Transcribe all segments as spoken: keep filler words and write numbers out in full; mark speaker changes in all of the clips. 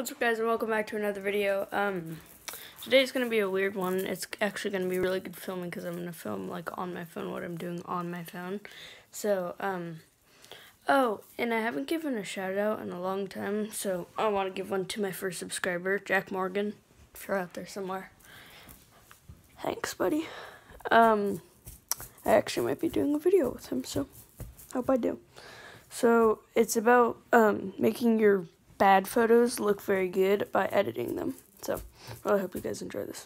Speaker 1: What's up, guys, and welcome back to another video. Um, today's gonna be a weird one. It's actually gonna be really good filming because I'm gonna film like on my phone what I'm doing on my phone. So, um, oh, and I haven't given a shout out in a long time, so I want to give one to my first subscriber, Jack Morgan, if you're out there somewhere. Thanks, buddy. Um, I actually might be doing a video with him, so hope I do. So it's about um making your bad photos look very good by editing them. So well, I hope you guys enjoy this.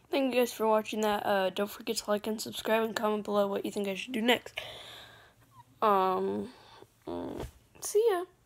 Speaker 1: thank you guys for watching that. Uh, don't forget to like and subscribe and comment below what you think I should do next. Um, see ya.